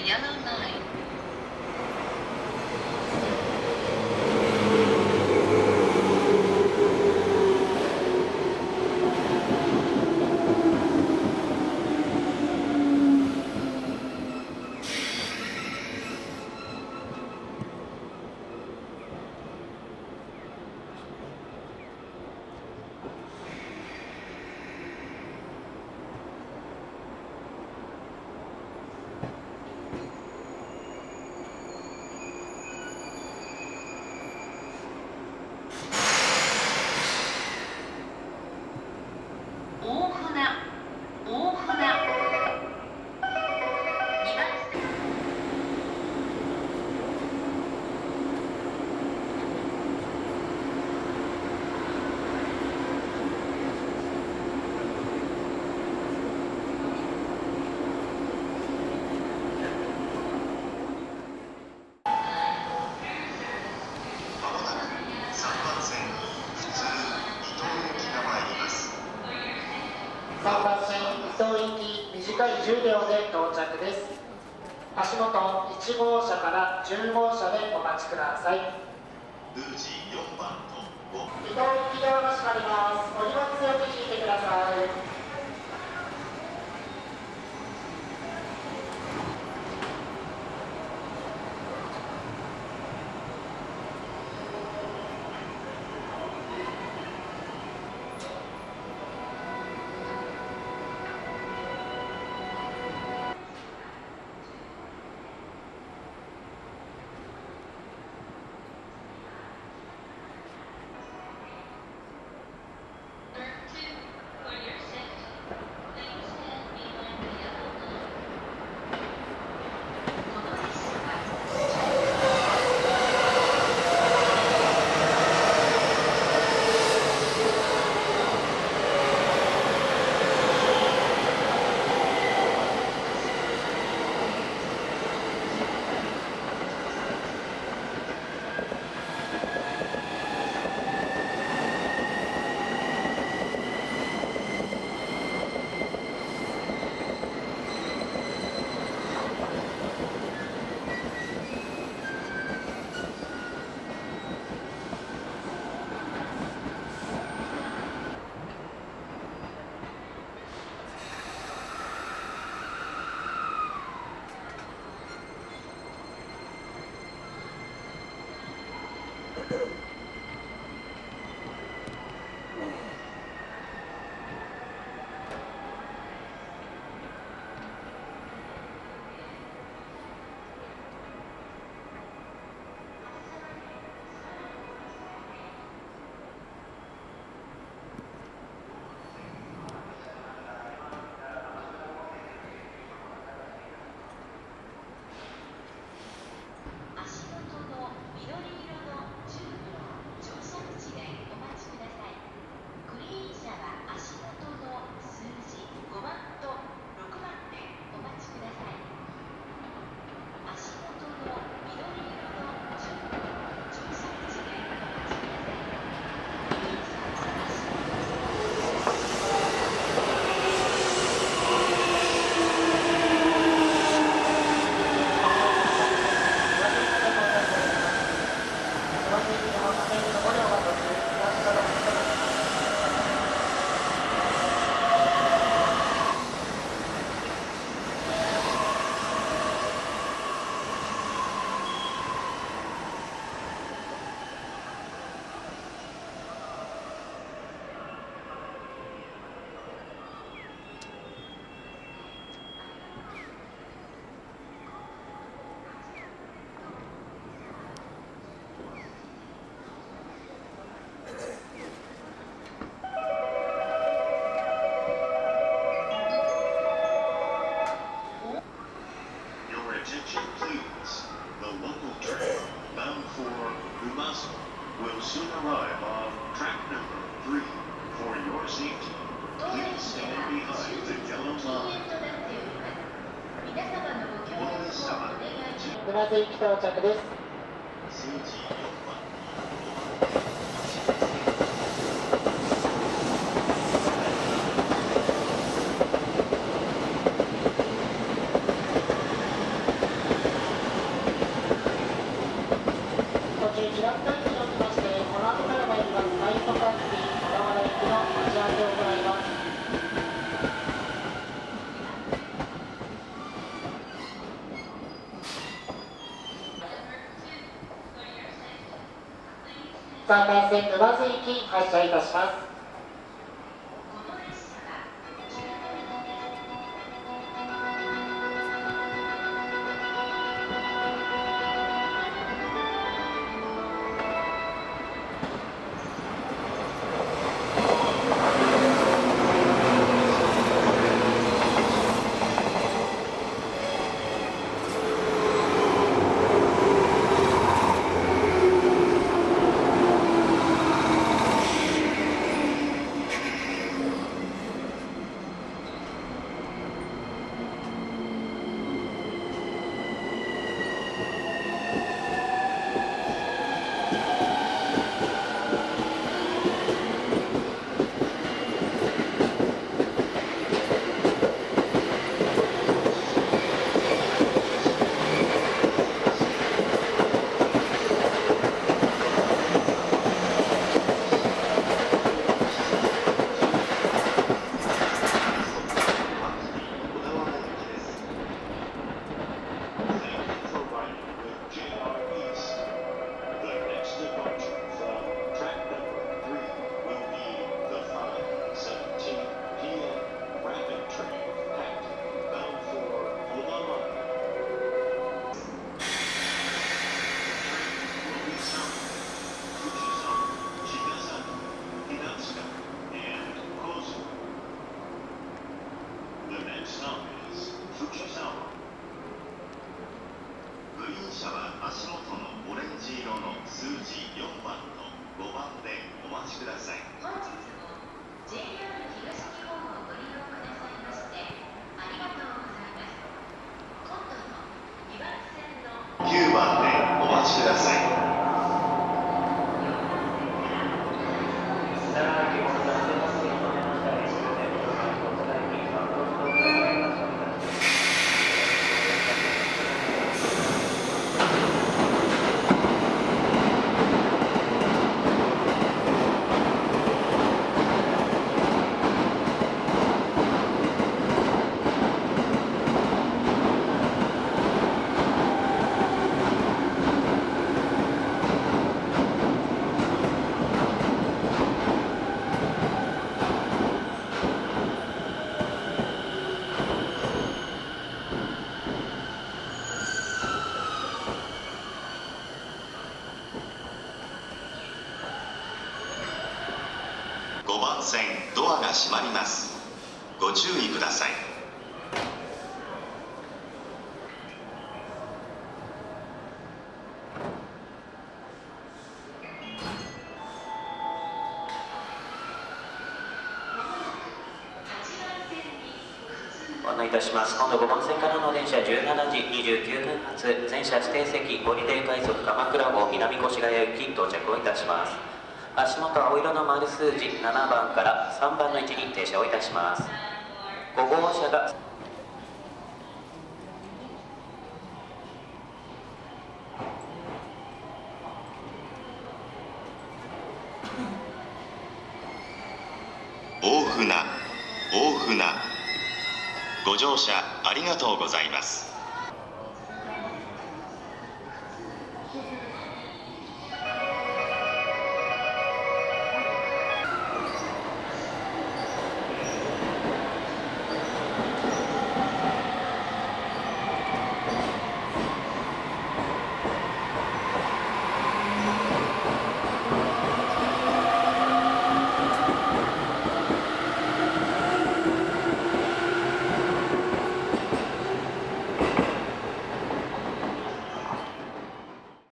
yellow line. 3番線伊東行き短い10秒で到着です。足元1号車から10号車でお待ちください。 ルージ4番と5。 伊東行きドアが閉まります。お荷物よく引いてください。沼津行き到着です。 3番線沼津行き発車いたします。 グリーン車は足元のオレンジ色の数字4番と5番でお待ちください。 本日も JR 東日本をご利用くださいましてありがとうございます。今度の2番線の 9番でお待ちください。5番線ドアが閉まります。ご注意ください。 ご案内いたします。今度5番線からの電車17時29分発全車指定席ゴリデー快速鎌倉号南越谷行き到着をいたします。足元青色の丸数字7番から3番の位置に停車をいたします。5号車が大船ご乗車ありがとうございます。